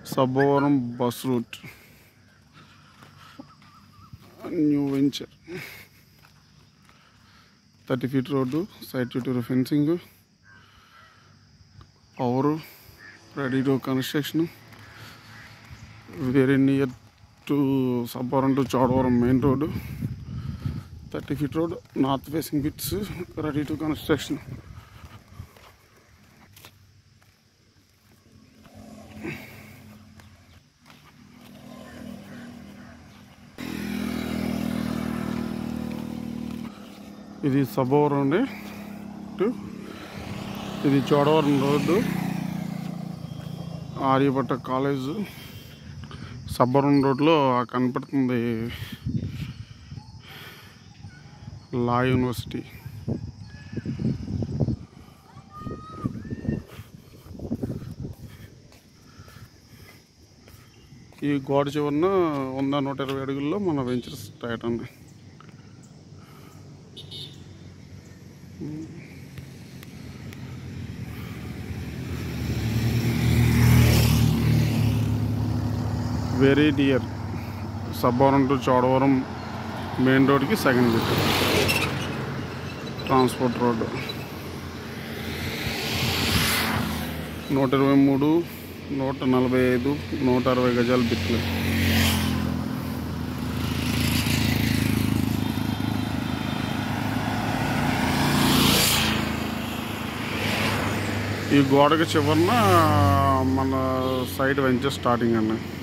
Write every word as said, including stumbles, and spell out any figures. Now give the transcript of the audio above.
Sabbavaram bus route new venture thirty feet road side చుట్టూరు fencing power ready to construction very near to Sabbavaram to Chodavaram main road thirty feet road north facing bits ready to construction. ఇది సబ్బవరం అండి, ఇది Chodavaram road Aryabhatta college. Sabbavaram రోడ్లో కనపడుతుంది లా university. ఈ గోడ చివరన వంద నూట ఇరవై అడుగుల్లో మన వెంచర్ స్టార్ట్ అండి. Very near Sabbavaram to Chodavaram main రోడ్కి సెకండ్ బిట్ ట్రాన్స్పోర్ట్ రోడ్డు. నూట ఇరవై మూడు నూట నలభై ఐదు నూట అరవై గజాల బిట్లు. ఈ గోడకి చివరన మన సైట్ వెంచర్ స్టార్టింగ్ అండి.